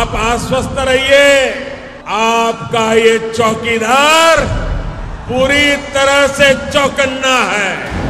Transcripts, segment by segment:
आप आश्वस्त रहिए, आपका ये चौकीदार पूरी तरह से चौकन्ना है।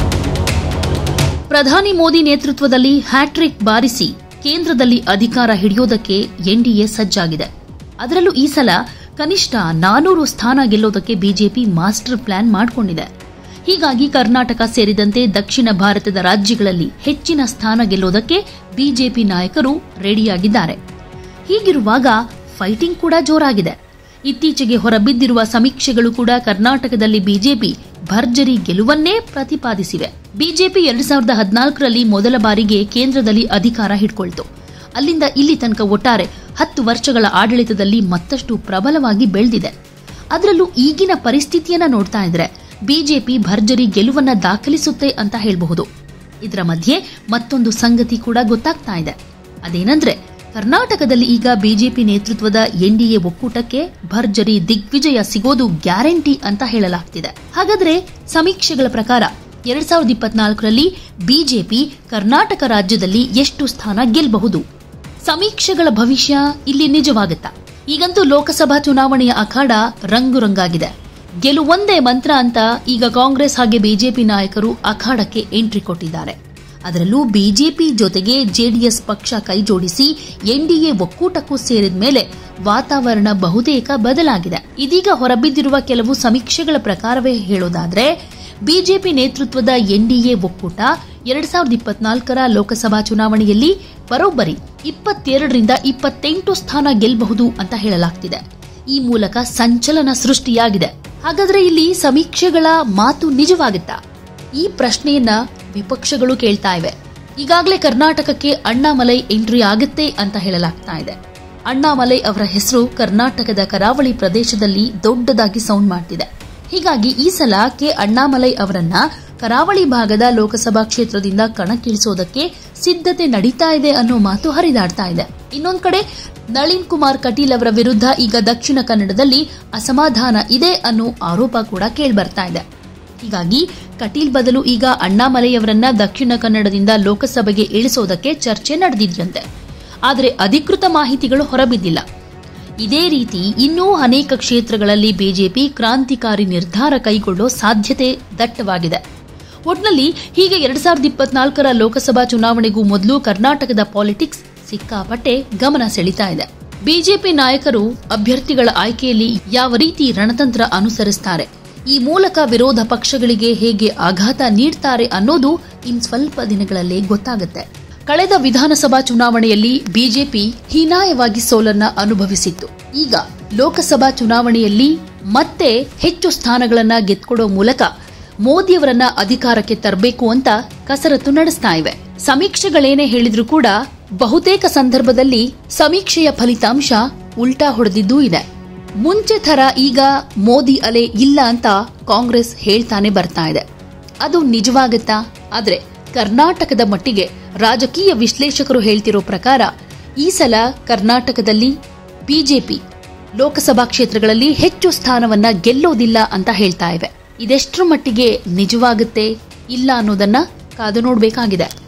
ಪ್ರಧಾನಿ ಮೋದಿ ನೇತೃತ್ವದಲ್ಲಿ ಹ್ಯಾಟ್ರಿಕ್ ಬಾರಿಸಿ ಕೇಂದ್ರದಲ್ಲಿ ಅಧಿಕಾರ ಹಿಡಿಯೋದಕ್ಕೆ ಎನ್ಡಿಎ ಸಜ್ಜಾಗಿದೆ. ಅದರಲ್ಲೂ ಈ ಸಲ ಕನಿಷ್ಠ 400 ಸ್ಥಾನ ಗೆಲ್ಲೋದಕ್ಕೆ ಬಿಜೆಪಿ ಮಾಸ್ಟರ್ ಪ್ಲಾನ್ ಮಾಡಿಕೊಂಡಿದೆ. ಹೀಗಾಗಿ ಕರ್ನಾಟಕ ಸೇರಿದಂತೆ ದಕ್ಷಿಣ ಭಾರತದ ರಾಜ್ಯಗಳಲ್ಲಿ ಹೆಚ್ಚಿನ ಸ್ಥಾನ ಗೆಲ್ಲೋದಕ್ಕೆ ಬಿಜೆಪಿ ನಾಯಕರು ರೆಡಿಯಾಗಿದ್ದಾರೆ. ಹೀಗಿರುವಾಗ ಫೈಟಿಂಗ್ ಕೂಡ ಜೋರಾಗಿದೆ. ಇತ್ತೀಚೆಗೆ ಹೊರಬಿದ್ದಿರುವ ಸಮೀಕ್ಷೆಗಳು ಕೂಡ ಕರ್ನಾಟಕದಲ್ಲಿ ಬಿಜೆಪಿ ಭರ್ಜರಿ ಗೆಲುವನ್ನೇ ಪ್ರತಿಪಾದಿಸಿವೆ. ಬಿಜೆಪಿ 2014ರಲ್ಲಿ ಮೊದಲ ಬಾರಿಗೆ ಕೇಂದ್ರದಲ್ಲಿ ಅಧಿಕಾರ ಹಿಡ್ಕೊಳ್ತು. ಅಲ್ಲಿಂದ ಇಲ್ಲಿ ತನಕ ಒಟ್ಟಾರೆ 10 ವರ್ಷಗಳ ಆಡಳಿತದಲ್ಲಿ ಮತ್ತಷ್ಟು ಪ್ರಬಲವಾಗಿ ಬೆಳೆದಿದೆ. ಅದರಲ್ಲೂ ಈಗಿನ ಪರಿಸ್ಥಿತಿಯನ್ನ ನೋಡ್ತಾ ಇದ್ರೆ ಬಿಜೆಪಿ ಭರ್ಜರಿ ಗೆಲುವನ್ನ ದಾಖಲಿಸುತ್ತೆ ಅಂತ ಹೇಳಬಹುದು. ಇದರ ಮಧ್ಯೆ ಮತ್ತೊಂದು ಸಂಗತಿ ಕೂಡ ಗೊತ್ತಾಗ್ತಾ ಇದೆ. ಅದೇನಂದ್ರೆ ಕರ್ನಾಟಕದಲ್ಲಿ ಈಗ ಬಿಜೆಪಿ ನೇತೃತ್ವದ ಎನ್ಡಿಎ ಒಕ್ಕೂಟಕ್ಕೆ ಭರ್ಜರಿ ದಿಗ್ವಿಜಯ ಸಿಗೋದು ಗ್ಯಾರಂಟಿ ಅಂತ ಹೇಳಲಾಗ್ತಿದೆ. ಹಾಗಾದ್ರೆ ಸಮೀಕ್ಷೆಗಳ ಪ್ರಕಾರ 2024ರಲ್ಲಿ ಬಿಜೆಪಿ ಕರ್ನಾಟಕ ರಾಜ್ಯದಲ್ಲಿ ಎಷ್ಟು ಸ್ಥಾನ ಗೆಲ್ಲಬಹುದು? ಸಮೀಕ್ಷೆಗಳ ಭವಿಷ್ಯ ಇಲ್ಲಿ ನಿಜವಾಗುತ್ತಾ? ಈಗಂತೂ ಲೋಕಸಭಾ ಚುನಾವಣೆಯ ಅಖಾಡ ರಂಗುರಂಗಾಗಿದೆ. ಗೆಲುವೊಂದೇ ಮಂತ್ರ ಅಂತ ಈಗ ಕಾಂಗ್ರೆಸ್ ಹಾಗೆ ಬಿಜೆಪಿ ನಾಯಕರು ಅಖಾಡಕ್ಕೆ ಎಂಟ್ರಿ ಕೊಟ್ಟಿದ್ದಾರೆ. ಅದರಲ್ಲೂ ಬಿಜೆಪಿ ಜೊತೆಗೆ ಜೆಡಿಎಸ್ ಪಕ್ಷ ಕೈಜೋಡಿಸಿ ಎನ್ಡಿಎ ಒಕ್ಕೂಟಕ್ಕೂ ಸೇರಿದ ಮೇಲೆ ವಾತಾವರಣ ಬಹುತೇಕ ಬದಲಾಗಿದೆ. ಇದೀಗ ಹೊರಬಿದ್ದಿರುವ ಕೆಲವು ಸಮೀಕ್ಷೆಗಳ ಪ್ರಕಾರವೇ ಹೇಳೋದಾದ್ರೆ ಬಿಜೆಪಿ ನೇತೃತ್ವದ ಎನ್ಡಿಎ ಒಕ್ಕೂಟ 2024ರ ಲೋಕಸಭಾ ಚುನಾವಣೆಯಲ್ಲಿ ಬರೋಬ್ಬರಿ 22ರಿಂದ 28 ಸ್ಥಾನ ಗೆಲ್ಲಬಹುದು ಅಂತ ಹೇಳಲಾಗ್ತಿದೆ. ಈ ಮೂಲಕ ಸಂಚಲನ ಸೃಷ್ಟಿಯಾಗಿದೆ. ಹಾಗಾದ್ರೆ ಇಲ್ಲಿ ಸಮೀಕ್ಷೆಗಳ ಮಾತು ನಿಜವಾಗುತ್ತಾ? ಈ ಪ್ರಶ್ನೆಯನ್ನ ವಿಪಕ್ಷಗಳು ಕೇಳ್ತಾ ಇವೆ. ಈಗಾಗಲೇ ಕರ್ನಾಟಕಕ್ಕೆ ಅಣ್ಣಾಮಲೈ ಎಂಟ್ರಿ ಆಗುತ್ತೆ ಅಂತ ಹೇಳಲಾಗ್ತಾ ಇದೆ. ಅಣ್ಣಾಮಲೈ ಅವರ ಹೆಸರು ಕರ್ನಾಟಕದ ಕರಾವಳಿ ಪ್ರದೇಶದಲ್ಲಿ ದೊಡ್ಡದಾಗಿ ಸೌಂಡ್ ಮಾಡ್ತಿದೆ. ಹೀಗಾಗಿ ಈ ಸಲ ಕೆ ಅಣ್ಣಾಮಲೈ ಅವರನ್ನ ಕರಾವಳಿ ಭಾಗದ ಲೋಕಸಭಾ ಕ್ಷೇತ್ರದಿಂದ ಕಣಕ್ಕಿಳಿಸೋದಕ್ಕೆ ಸಿದ್ಧತೆ ನಡೀತಾ ಇದೆ ಅನ್ನೋ ಮಾತು ಹರಿದಾಡ್ತಾ ಇದೆ. ಇನ್ನೊಂದು ಕಡೆ ನಳಿನ್ ಕುಮಾರ್ ಕಟೀಲ್ ಅವರ ವಿರುದ್ಧ ಈಗ ದಕ್ಷಿಣ ಕನ್ನಡದಲ್ಲಿ ಅಸಮಾಧಾನ ಇದೆ ಅನ್ನೋ ಆರೋಪ ಕೂಡ ಕೇಳಿಬರ್ತಾ ಇದೆ. ಹೀಗಾಗಿ ಕಟೀಲ್ ಬದಲು ಈಗ ಅಣ್ಣಾಮಲೈ ಅವರನ್ನ ದಕ್ಷಿಣ ಕನ್ನಡದಿಂದ ಲೋಕಸಭೆಗೆ ಇಳಿಸೋದಕ್ಕೆ ಚರ್ಚೆ ನಡೆದಿದ್ರಂತೆ. ಆದರೆ ಅಧಿಕೃತ ಮಾಹಿತಿಗಳು ಹೊರಬಿದ್ದಿಲ್ಲ. ಇದೇ ರೀತಿ ಇನ್ನೂ ಅನೇಕ ಕ್ಷೇತ್ರಗಳಲ್ಲಿ ಬಿಜೆಪಿ ಕ್ರಾಂತಿಕಾರಿ ನಿರ್ಧಾರ ಕೈಗೊಳ್ಳೋ ಸಾಧ್ಯತೆ ದಟ್ಟವಾಗಿದೆ. ಒಟ್ನಲ್ಲಿ ಹೀಗೆ 2024ರ ಲೋಕಸಭಾ ಚುನಾವಣೆಗೂ ಮೊದಲು ಕರ್ನಾಟಕದ ಪಾಲಿಟಿಕ್ಸ್ ಸಿಕ್ಕಾಪಟ್ಟೆ ಗಮನ ಸೆಳೀತಾ ಇದೆ. ಬಿಜೆಪಿ ನಾಯಕರು ಅಭ್ಯರ್ಥಿಗಳ ಆಯ್ಕೆಯಲ್ಲಿ ಯಾವ ರೀತಿ ರಣತಂತ್ರ ಅನುಸರಿಸುತ್ತಾರೆ, ಈ ಮೂಲಕ ವಿರೋಧ ಪಕ್ಷಗಳಿಗೆ ಹೇಗೆ ಆಘಾತ ನೀಡ್ತಾರೆ ಅನ್ನೋದು ಇನ್ ಸ್ವಲ್ಪ ದಿನಗಳಲ್ಲೇ ಗೊತ್ತಾಗುತ್ತೆ. ಕಳೆದ ವಿಧಾನಸಭಾ ಚುನಾವಣೆಯಲ್ಲಿ ಬಿಜೆಪಿ ಹೀನಾಯವಾಗಿ ಸೋಲನ್ನ ಅನುಭವಿಸಿತ್ತು. ಈಗ ಲೋಕಸಭಾ ಚುನಾವಣೆಯಲ್ಲಿ ಮತ್ತೆ ಹೆಚ್ಚು ಸ್ಥಾನಗಳನ್ನ ಗೆದ್ಕೊಡೋ ಮೂಲಕ ಮೋದಿಯವರನ್ನ ಅಧಿಕಾರಕ್ಕೆ ತರಬೇಕು ಅಂತ ಕಸರತ್ತು ನಡೆಸ್ತಾ ಇವೆ. ಸಮೀಕ್ಷೆಗಳೇನೇ ಹೇಳಿದ್ರೂ ಕೂಡ ಬಹುತೇಕ ಸಂದರ್ಭದಲ್ಲಿ ಸಮೀಕ್ಷೆಯ ಫಲಿತಾಂಶ ಉಲ್ಟಾ ಹೊಡೆದಿದ್ದೂ ಇದೆ. ಮುಂಚೆ ಥರ ಈಗ ಮೋದಿ ಅಲೆ ಇಲ್ಲ ಅಂತ ಕಾಂಗ್ರೆಸ್ ಹೇಳ್ತಾನೆ ಬರ್ತಾ ಇದೆ. ಅದು ನಿಜವಾಗುತ್ತಾ? ಆದ್ರೆ ಕರ್ನಾಟಕದ ಮಟ್ಟಿಗೆ ರಾಜಕೀಯ ವಿಶ್ಲೇಷಕರು ಹೇಳ್ತಿರೋ ಪ್ರಕಾರ ಈ ಸಲ ಕರ್ನಾಟಕದಲ್ಲಿ ಬಿಜೆಪಿ ಲೋಕಸಭಾ ಕ್ಷೇತ್ರಗಳಲ್ಲಿ ಹೆಚ್ಚು ಸ್ಥಾನವನ್ನ ಗೆಲ್ಲೋದಿಲ್ಲ ಅಂತ ಹೇಳ್ತಾ ಇವೆ. ಇದೆಷ್ಟರ ಮಟ್ಟಿಗೆ ನಿಜವಾಗುತ್ತೆ ಇಲ್ಲ ಅನ್ನೋದನ್ನ ಕಾದು ನೋಡಬೇಕಾಗಿದೆ.